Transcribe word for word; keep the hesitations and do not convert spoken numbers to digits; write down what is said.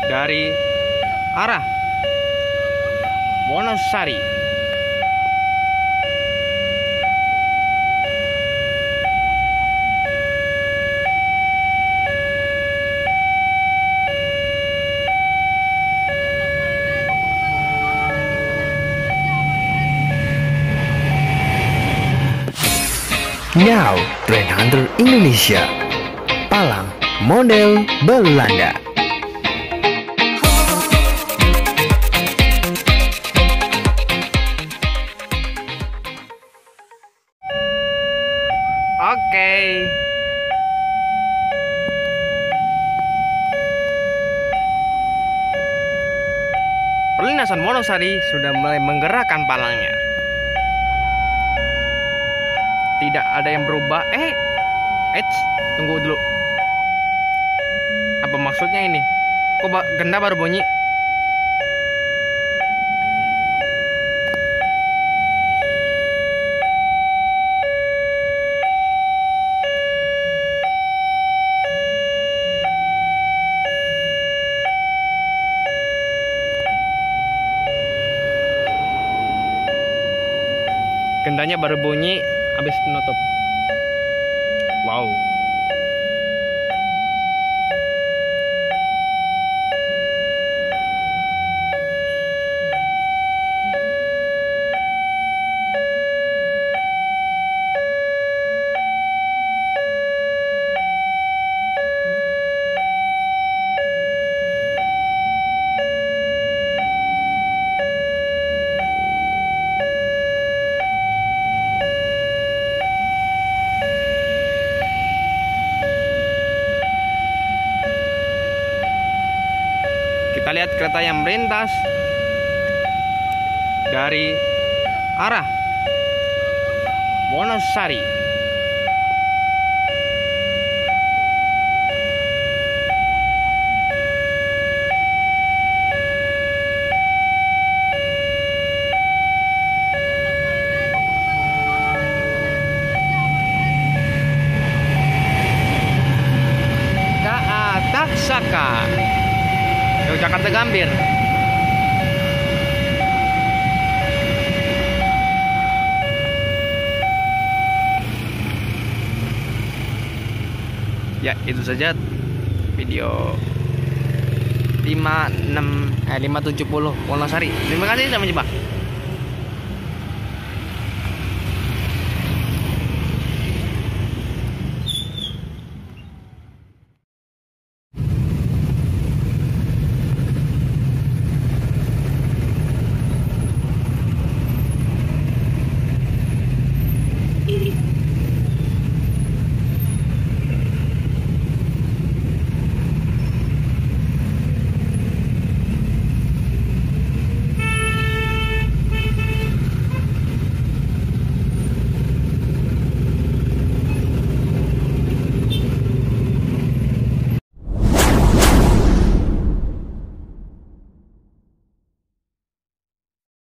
dari arah Wonosari. Now, Trend Hunter Indonesia, Palang model Belanda. Oke. Perlintasan Wonosari sudah mulai menggerakkan palangnya. Tidak ada yang berubah. Eh, Eits, tunggu dulu. Apa maksudnya ini? Kok ba- genda baru bunyi? Gendanya baru bunyi habis menutup. Wow. Kita lihat kereta yang melintas dari arah Wonosari. K A Taksaka, Jakarta Gambir. Ya, itu saja video lima enam eh lima tujuh puluh Wonosari. Terima kasih sudah menyimak.